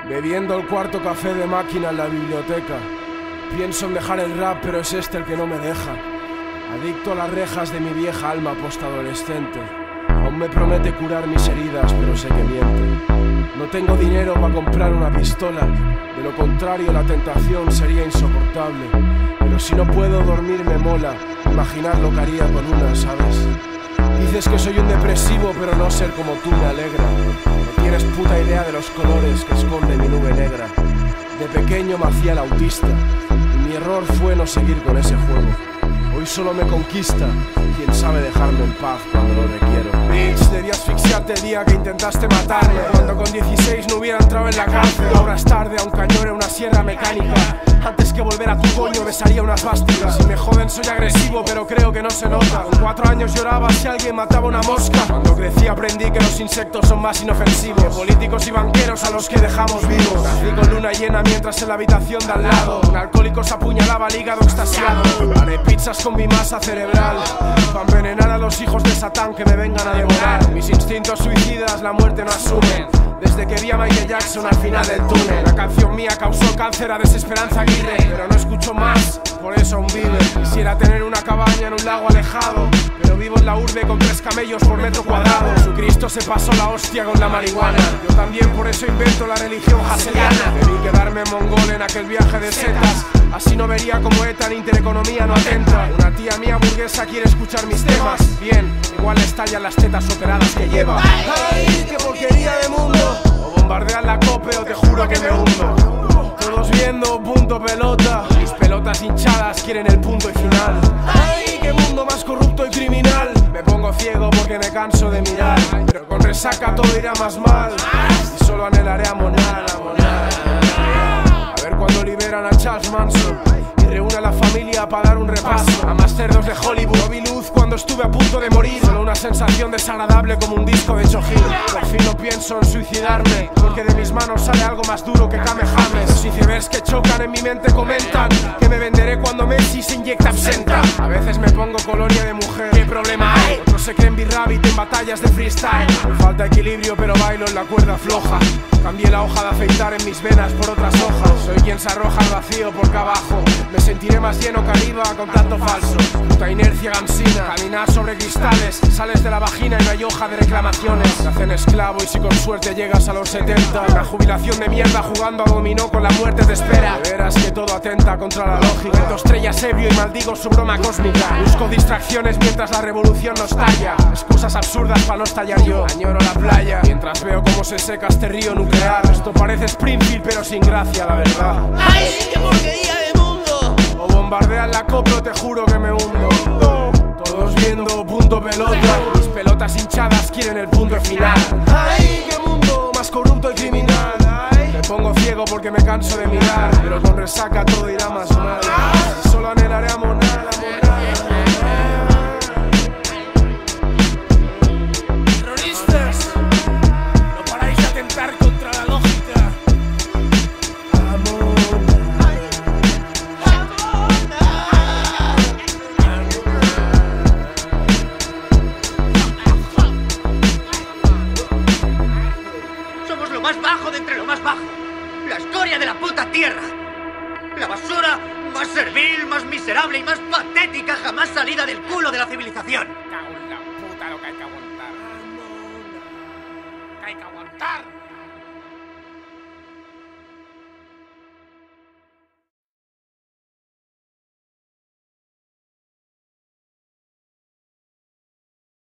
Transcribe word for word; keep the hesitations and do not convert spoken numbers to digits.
Bebiendo el cuarto café de máquina en la biblioteca. Pienso en dejar el rap, pero es este el que no me deja. Adicto a las rejas de mi vieja alma postadolescente. Aún me promete curar mis heridas, pero sé que miente. No tengo dinero para comprar una pistola. De lo contrario, la tentación sería insoportable. Pero si no puedo dormir me mola imaginar lo que haría con una, ¿sabes? Dices que soy un depresivo, pero no ser como tú me alegra. No tienes puta idea de los colores que esconde mi nube negra. De pequeño me hacía el autista y mi error fue no seguir con ese juego. Hoy solo me conquista quien sabe dejarme en paz cuando lo requiero. Bitch, debí asfixiarte el día que intentaste matarme, cuando con dieciséis no hubiera entrado en la cárcel. Ahora es tarde, aun cañore una sierra mecánica. Antes que volver a tu coño besaría unas vásticas. Si me joden soy agresivo, pero creo que no se nota. Con cuatro años lloraba si alguien mataba una mosca. Cuando crecí aprendí que los insectos son más inofensivos que políticos y banqueros a los que dejamos vivos. Nací con luna llena mientras en la habitación de al lado un alcohólico se apuñalaba al hígado extasiado. Haré pizzas con mi masa cerebral para envenenar a los hijos de Satán que me vengan a devorar. Mis instintos suicidas la muerte no asumen. Desde que vi a Michael Jackson al final del túnel. La canción mía causó cáncer a Desesperanza Aguirre, pero no escucho más, por eso aún vive. Quisiera tener una cabaña en un lago alejado, pero vivo en la urbe con tres camellos por metro cuadrado. Jesucristo se pasó la hostia con la marihuana. Yo también por eso invento la religión haseliana. Debí quedarme mongol en aquel viaje de setas. Así no vería como ETA en Intereconomía no atenta. Una tía mía burguesa quiere escuchar mis temas. Bien, igual le estallan las tetas operadas que lleva. ¡Ay, qué porquería de mundo! O bombardean la cope o te juro que me hundo. Todos viendo punto pelota. Mis pelotas hinchadas quieren el punto y final. ¡Ay, qué mundo más corrupto y criminal! Me pongo ciego porque me canso de mirar, pero con resaca todo irá más mal. Y solo anhelaré a monar, a monar. A ver cuando liberan a Charles Manson y reúne a la familia para dar un repaso a más cerdos de Hollywood. No vi luz cuando estuve a punto de morir, solo una sensación desagradable como un disco de Chojin. Por fin no pienso en suicidarme, porque de mis manos sale algo más duro que Kamehames. Los icebergs que chocan en mi mente comentan que me venderé cuando Messi se inyecta absenta. A veces me pongo colonia de mujer, ¿qué problema hay? Otros se creen B-Rabbit en batallas de freestyle. Me falta equilibrio pero bailo en la cuerda floja. Cambié la hoja de afeitar en mis venas por otras hojas. Soy quien se arroja al vacío por abajo. Me sentiré más lleno que arriba con tanto falso. Puta inercia gansina, caminar sobre cristales. Sales de la vagina y no hay hoja de reclamaciones. Te hacen esclavo y si con suerte llegas a los setenta. Una jubilación de mierda jugando a dominó con la muerte te espera. De veras que todo atenta contra la lógica. Meto estrellas ebrio y maldigo su broma cósmica. Busco distracciones mientras la revolución nos talla. Excusas absurdas para no estallar yo. Añoro la playa mientras veo cómo se seca este río nuclear. Esto parece Springfield pero sin gracia, la verdad. ¡Ay, qué porquería de mundo! O bombardean la copla, te juro que me hundo. Todos viendo punto pelota. Mis pelotas hinchadas quieren el punto final. ¡Ay, qué mundo más corrupto y criminal! Me pongo ciego porque me canso de mirar, pero con resaca todo irá más mal. Y solo anhelaré a monar, a monar. Terroristas, no paráis de atentar contra la lógica. Somos lo más bajo de entre lo más bajo. La escoria de la puta tierra. La basura más servil, más miserable y más patética jamás salida del culo de la civilización. Cago en la puta lo que hay que aguantar. Que hay que aguantar.